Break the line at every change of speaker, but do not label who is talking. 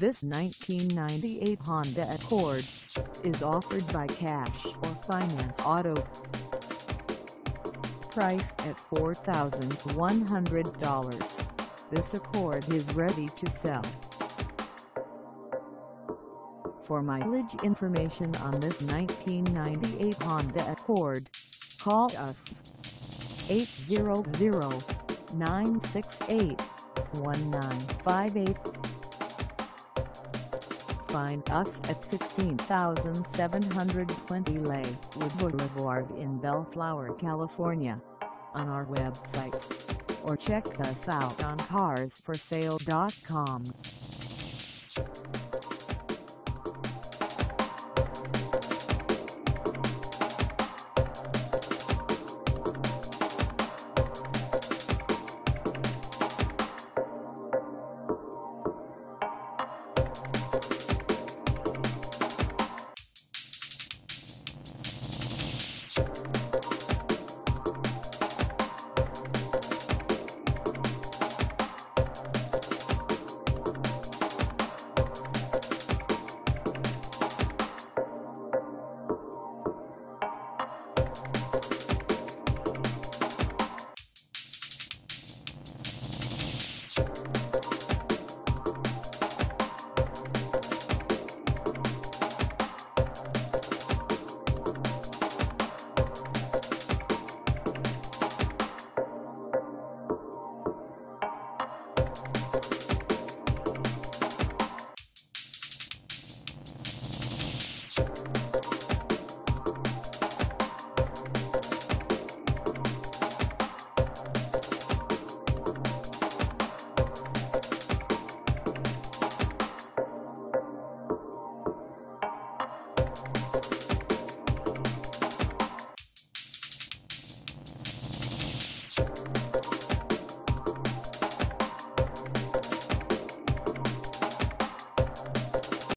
This 1998 Honda Accord is offered by Cash or Finance Auto. Priced at $4,100, this Accord is ready to sell. For mileage information on this 1998 Honda Accord, call us 800-968-1958. Find us at 16720 Lakewood Boulevard in Bellflower, California, on our website, or check us out on carsforsale.com.